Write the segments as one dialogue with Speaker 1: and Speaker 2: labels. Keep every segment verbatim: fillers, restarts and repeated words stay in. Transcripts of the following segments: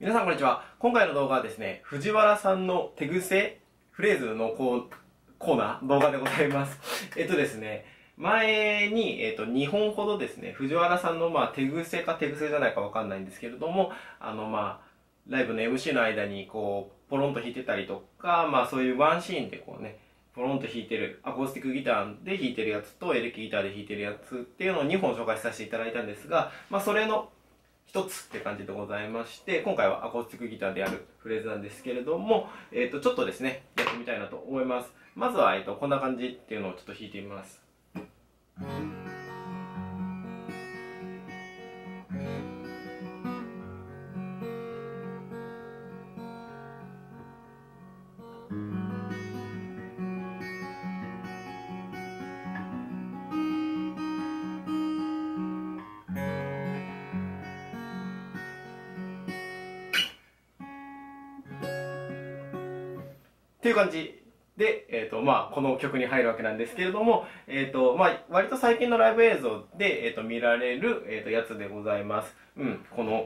Speaker 1: 皆さんこんにちは。今回の動画はですね、藤原さんの手癖フレーズのコーコーナー動画でございます。えっとですね、前に、えっと、にほんほどですね、藤原さんの、まあ、手癖か手癖じゃないかわかんないんですけれども、あの、まあ、ライブの エムシー の間に、こう、ポロンと弾いてたりとか、まあ、そういうワンシーンでこうね、ポロンと弾いてる、アコースティックギターで弾いてるやつと、エレキギターで弾いてるやつっていうのをにほん紹介させていただいたんですが、まあ、それの一つって感じでございまして、今回はアコースティックギターでやるフレーズなんですけれども、えっと、ちょっとですね、やってみたいなと思います。まずは、えっと、こんな感じっていうのをちょっと弾いてみます。っていう感じで、えーとまあ、この曲に入るわけなんですけれども、えーとまあ、割と最近のライブ映像で、えーと見られる、えーとやつでございます。うん、この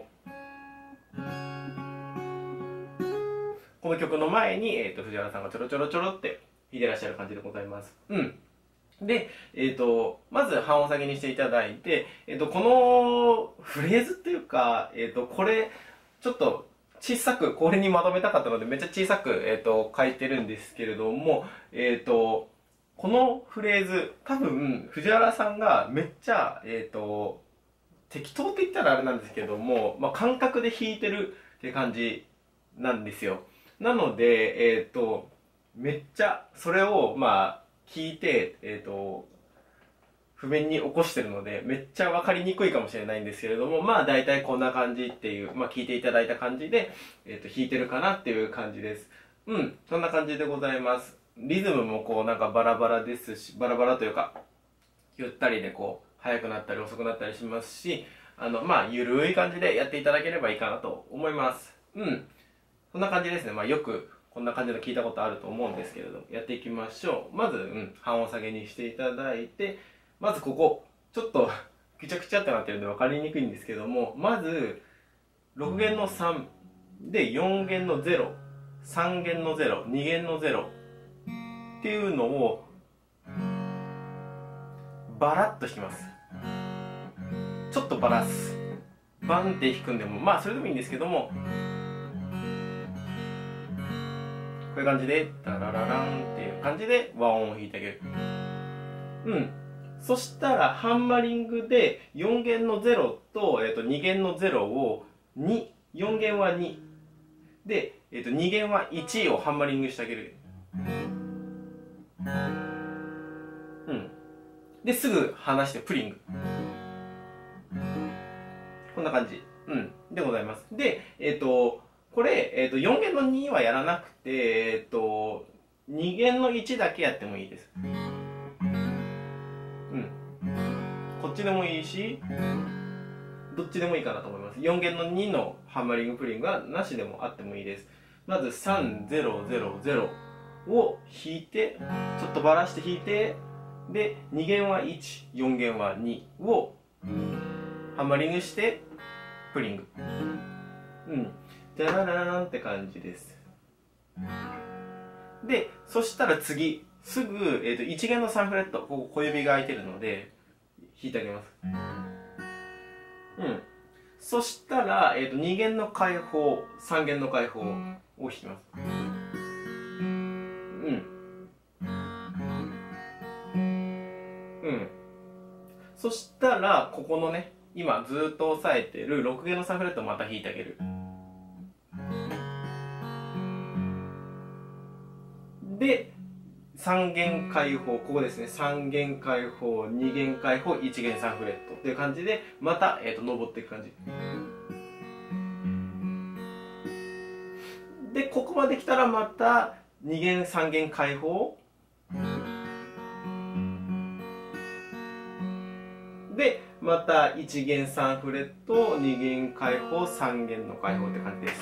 Speaker 1: この曲の前に、えーと藤原さんがちょろちょろちょろって弾いてらっしゃる感じでございます。うん。で、えーとまず半音下げにしていただいて、えーとこのフレーズっていうか、えーとこれちょっと小さくこれにまとめたかったのでめっちゃ小さく、えー、と書いてるんですけれども、えー、とこのフレーズ多分藤原さんがめっちゃ、えー、と適当って言ったらあれなんですけども、まあ、感覚で弾いてるって感じなんですよ。なので、えー、とめっちゃそれをまあ聞いて、えー、と譜面に起こしてるのでめっちゃ分かりにくいかもしれないんですけれども、まあ大体こんな感じっていう、まあ聞いていただいた感じで、えっと、弾いてるかなっていう感じです。うん、そんな感じでございます。リズムもこうなんかバラバラですし、バラバラというか、ゆったりでこう、速くなったり遅くなったりしますし、あの、まあゆるい感じでやっていただければいいかなと思います。うん、そんな感じですね。まあよくこんな感じの聞いたことあると思うんですけれども、やっていきましょう。まず、うん、半音下げにしていただいて、まずここ、ちょっとぐちゃぐちゃってなってるんで分かりにくいんですけども、まず、ろく弦のさんでよん弦のゼロ、さん弦のゼロ、に弦のゼロっていうのを、バラッと弾きます。ちょっとバラす。バンって弾くんでも、まあそれでもいいんですけども、こういう感じで、ダララランっていう感じで和音を弾いてあげる。うん。そしたらハンマリングでよん弦のゼロと、えー、とに弦のゼロをに、よん弦はにで、えー、とに弦はいちをハンマリングしてあげる。うん。ですぐ離してプリング。こんな感じ。うん。でございます。で、えっ、ー、と、これ、えっ、ー、と、よん弦のにはやらなくて、えっ、ー、と、に弦のいちだけやってもいいです。こっちでもいいし、どっちでもいいかなと思います。よん弦のにのハンマリングプリングはなしでもあってもいいです。まずさんゼロゼロゼロを弾いて、ちょっとばらして弾いて、でに弦はいち、よん弦はにをハンマリングしてプリング。うん。じゃらららんって感じです。で、そしたら次、すぐ、えーと、いち弦のさんフレット、ここ小指が空いてるので、弾いてあげます。うん。そしたら、えー、とに弦の開放、さん弦の開放を弾きます。うん。うん。そしたら、ここのね、今ずっと押さえてるろく弦のさんフレットをまた弾いてあげる。で、さん弦開放、ここですね、さん弦開放、に弦開放、いち弦さんフレットっていう感じで、また、えー、と登っていく感じ。で、ここまで来たらまたに弦さん弦開放で、またいち弦さんフレット、に弦開放、さん弦の開放って感じです。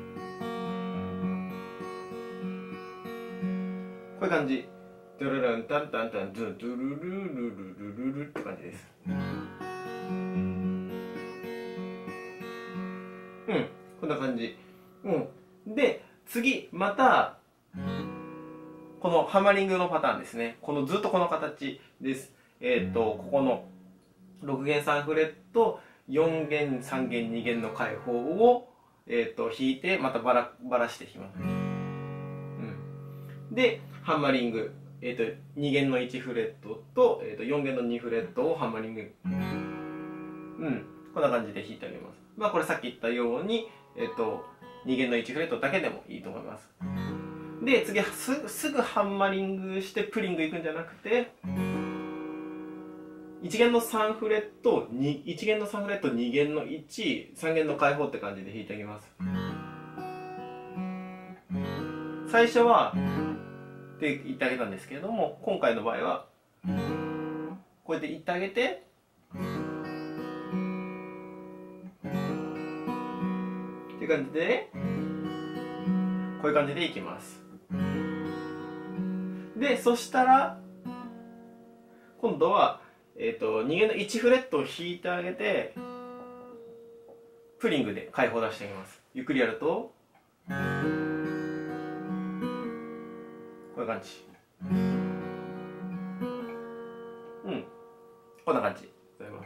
Speaker 1: こういう感じ。ドゥルルンタンタンタンドゥドゥルルルルルルルって感じです。うん。 こんな感じ。うん。で、次、また、このハマリングのパターンですね。このずっとこの形です。えっと、ここのろく弦さんフレット、よん弦、さん弦、に弦の開放を、えっと、弾いて、またバラ、バラして弾きます。うん。で、ハンマリング。えっと、に弦のいちフレットと、えっと、よん弦のにフレットをハンマリング。うん。こんな感じで弾いてあげます。まあ、これさっき言ったように、えっと、に弦のいちフレットだけでもいいと思います。で、次す、すぐハンマリングしてプリングいくんじゃなくて、いち弦のさんフレット、いち弦のさんフレット、に弦のいち、さん弦の開放って感じで弾いてあげます。最初は、って言ってあげたんですけれども、今回の場合は、こうやって言ってあげて、っていう感じで、こういう感じでいきます。で、そしたら、今度は、えっと、に弦のいちフレットを弾いてあげて、プリングで開放出してあげます。ゆっくりやると、こういう感じ。うん。こんな感じでございます。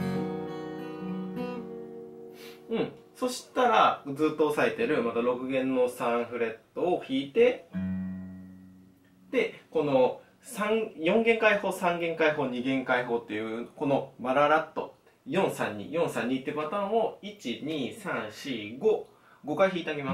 Speaker 1: うん。そしたら、ずっと押さえてる、またろく弦のさんフレットを弾いて、で、このよん弦開放、さん弦開放、に弦開放っていう、このバララット、よんさんに、よんさんにってパターンをいち、に、さん、よん、ご、ごかい弾いてあげます。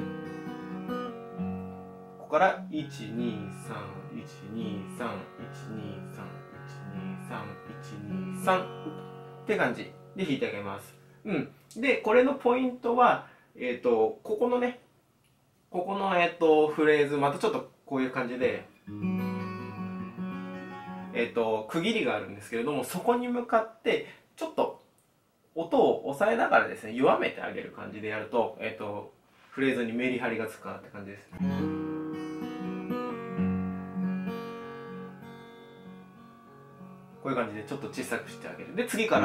Speaker 1: ここからいち、に、さん、いち、に、さん、いち、に、さん、いち、に、さん、いち、に、さんって感じで弾いてあげます。うん。で、これのポイントは、えっと、ここのね、ここの、えっと、フレーズ、またちょっとこういう感じで、えっと、区切りがあるんですけれども、そこに向かって、ちょっと音を抑えながらですね、弱めてあげる感じでやると、えっと、フレーズにメリハリがつくかなって感じです。こういう感じでちょっと小さくしてあげる。で、次から、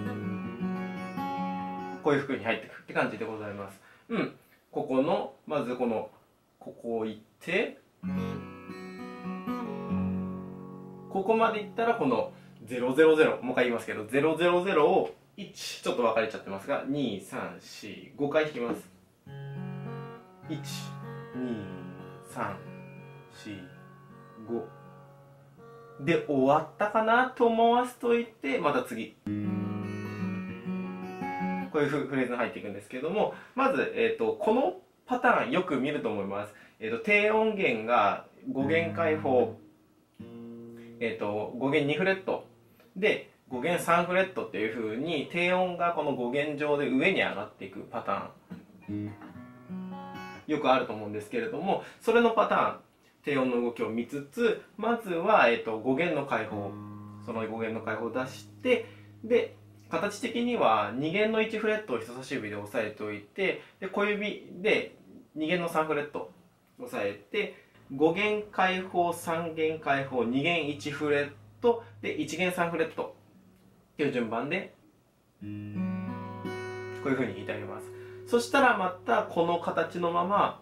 Speaker 1: こういう風に入っていくって感じでございます。うん。ここの、まずこの、ここを行って、ここまでいったらこのゼロゼロゼロ、もう一回言いますけど、ゼロゼロゼロをいち、ちょっと分かれちゃってますが、に、さん、よん、ごかい弾きます。いち、に、さん、よん、ご。で、終わったかなと思わせといて、また次。こういうフレーズが入っていくんですけども、まず、えっと、このパターンよく見ると思います。えっと、低音源がご弦開放、えっと、ご弦にフレットでご弦さんフレットっていう風に低音がこのご弦上で上に上がっていくパターンよくあると思うんですけれども、それのパターン、低音の動きを見つつ、まずは、えっと、ご弦の開放、そのご弦の開放を出して、で形的にはに弦のいちフレットを人差し指で押さえておいて、で小指でに弦のさんフレットを押さえて、ご弦開放、さん弦開放、に弦いちフレットでいち弦さんフレットっていう順番でこういう風に弾いてあげます。そしたらまたこの形のまま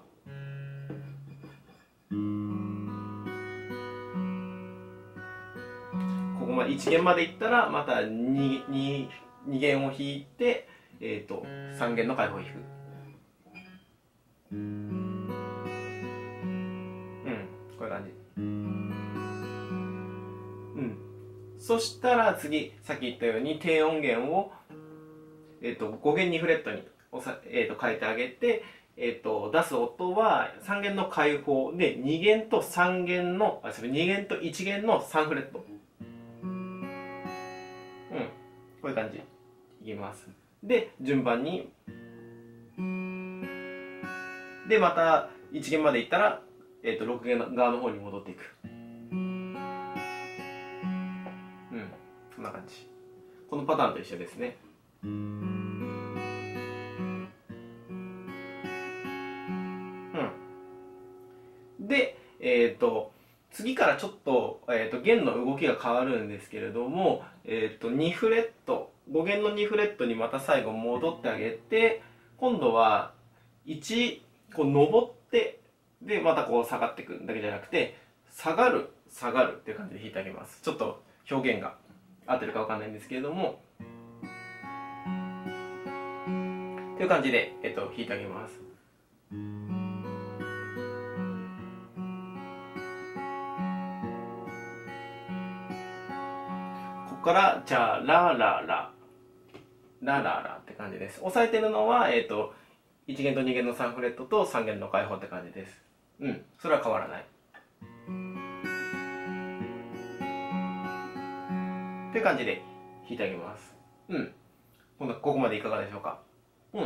Speaker 1: ここまでいち弦までいったらまた 2, 2, 2弦を弾いて、えー、とさん弦の開放を弾く。こういう感じ。うん。そしたら次、さっき言ったように低音源を、えー、とご弦にフレットに押さ、えー、と変えてあげて、えー、と出す音はさん弦の開放でに弦とさん弦の、あ、それに弦といち弦のさんフレット。うん。こういう感じ。いきます。で、順番に。で、またいち弦までいったら、えー、とろく弦側の方に戻っていく。うん、こんな感じ。このパターンと一緒ですね。うん、で、えっ、ー、と次からちょっと、えー、と弦の動きが変わるんですけれども、えー、とにフレット、ご弦のにフレットにまた最後戻ってあげて、 今度はいちこう登ってでまたこう下がっていくだけじゃなくて、下がる下がるっていう感じで弾いてあげます。ちょっと表現が合ってるかわかんないんですけれども、っていう感じで、えっと、弾いてあげます。ここからチャララララララって感じです。押さえてるのは、えっと、いち弦とに弦のさんフレットとさん弦の開放って感じです。うん、それは変わらない。っていう感じで弾いてあげます。うん。ここまでいかがでしょうか。うん。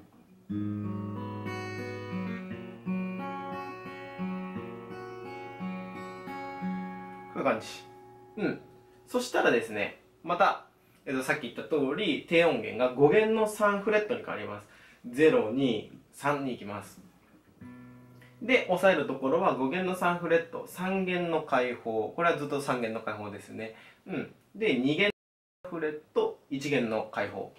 Speaker 1: こういう感じ。うん。そしたらですね、また、えっと、さっき言った通り、低音源がご弦のさんフレットに変わります。ゼロ、に、さんに行きます。で、押さえるところはご弦のさんフレット、さん弦の開放。これはずっとさん弦の開放ですね。うん。で、に弦のフレット、いち弦の開放。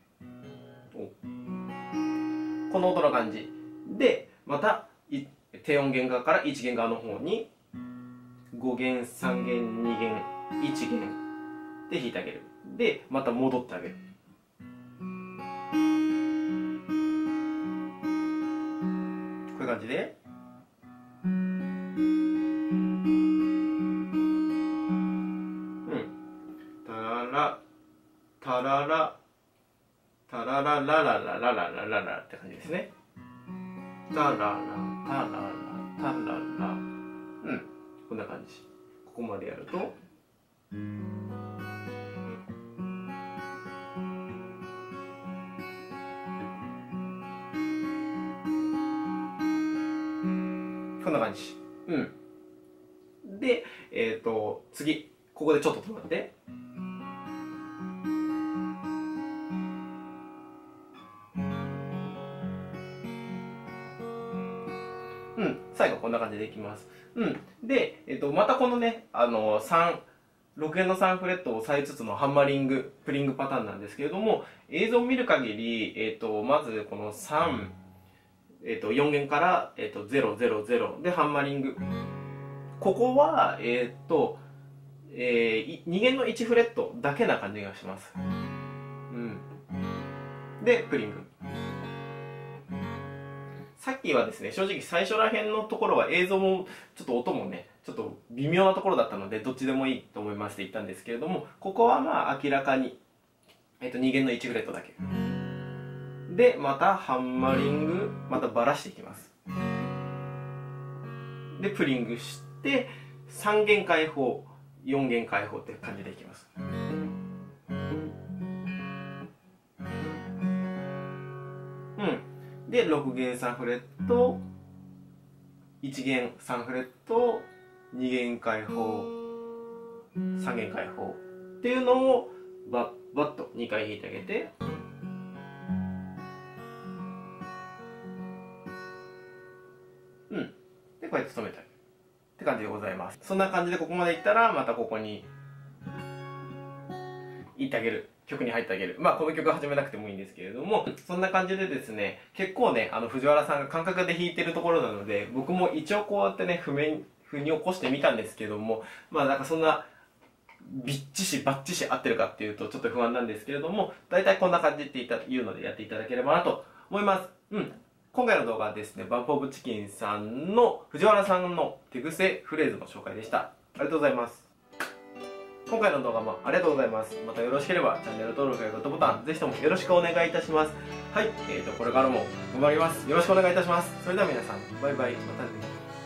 Speaker 1: この音の感じ。で、また、低音弦側からいち弦側の方に、ご弦、さん弦、に弦、いち弦で弾いてあげる。で、また戻ってあげる。こういう感じで。うん。タララ、タララ、タララララララララララって感じですね。タララ、タララ、タララ。うん。こんな感じ。ここまでやると。こんな感じ。うん。で、えっと、次。ここでちょっと止まって。うん。最後こんな感じでいきます。うん。で、えっと、またこのね、あの、さん、ろく弦のさんフレットを押さえつつのハンマリング、プリングパターンなんですけれども、映像を見る限り、えっと、まずこのさん、えっと、よん弦から、えっと、ゼロゼロゼロでハンマリング。ここは、えっと、えー、に弦のいちフレットだけな感じがします。うん。で、プリング。さっきはですね、正直最初ら辺のところは映像も、ちょっと音もね、ちょっと微妙なところだったので、どっちでもいいと思いますって言ったんですけれども、ここはまあ明らかに、えっと、に弦のいちフレットだけ。で、またハンマリング、またバラしていきます。で、プリングして、さん弦開放、よん弦開放って感じでいきます。うん。で、ろく弦さんフレット、いち弦さんフレット、に弦開放、さん弦開放っていうのをバッバッとにかい弾いてあげて、うん。で、こうやって止めてあげるって感じでございます。そんな感じでここまでいったら、またここに行ってあげる。曲に入ってあげる。まあこの曲始めなくてもいいんですけれども、そんな感じでですね、結構ね、あの藤原さんが感覚で弾いてるところなので、僕も一応こうやってね、譜面、譜に起こしてみたんですけども、まあなんかそんな、びっちしバッチし合ってるかっていうとちょっと不安なんですけれども、大体こんな感じっていうのでやっていただければなと思います。うん。今回の動画はですね、バンプオブチキンさんの藤原さんの手癖フレーズの紹介でした。ありがとうございます。今回の動画もありがとうございます。またよろしければチャンネル登録やグッドボタン、ぜひともよろしくお願いいたします。はい、えーと、これからも頑張ります。よろしくお願いいたします。それでは皆さん、バイバイ。またね。